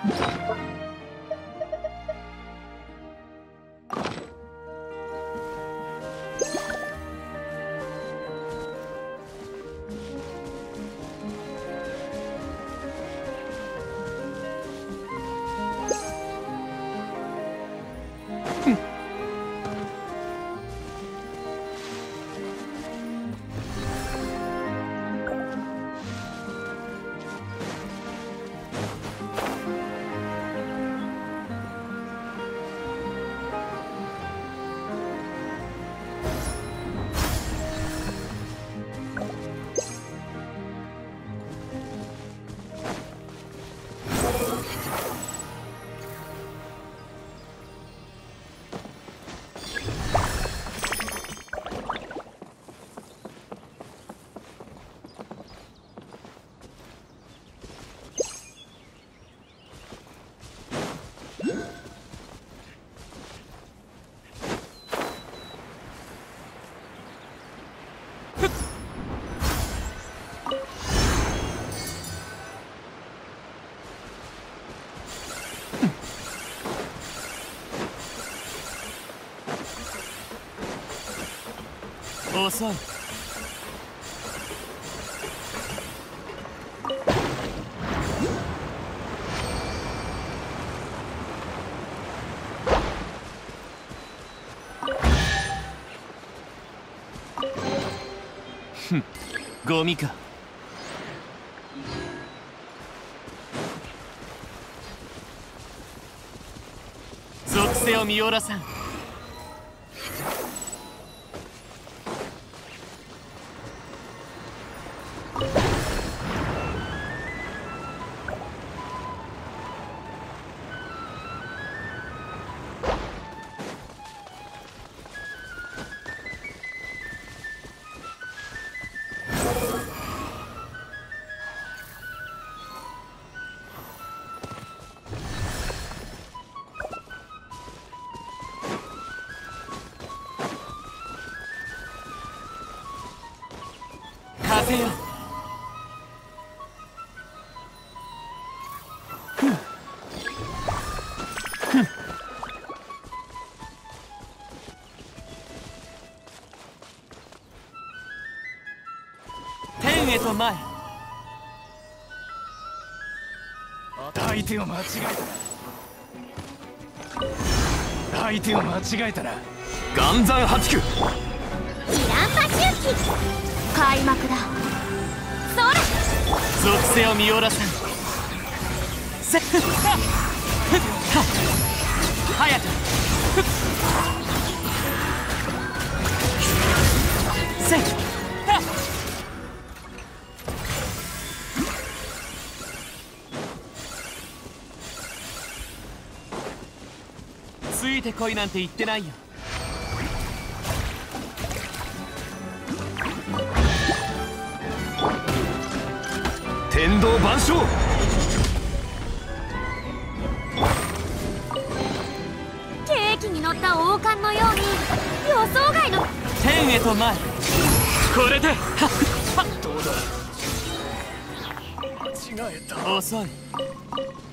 遅い。ふん、ゴミか。属性を見おらさん。風よ。天へと前。 相手を間違えたな。相手を間違えたな。 岩山八九。 イランパ周期開幕だ。そら属性を見おらさん。せっはっはっ早くせっはっついてこいなんて言ってないよ。 天道万象。 ケーキに乗った王冠のように予想外の。 天へと前。これではっはっどうだ。間違えた。 遅い。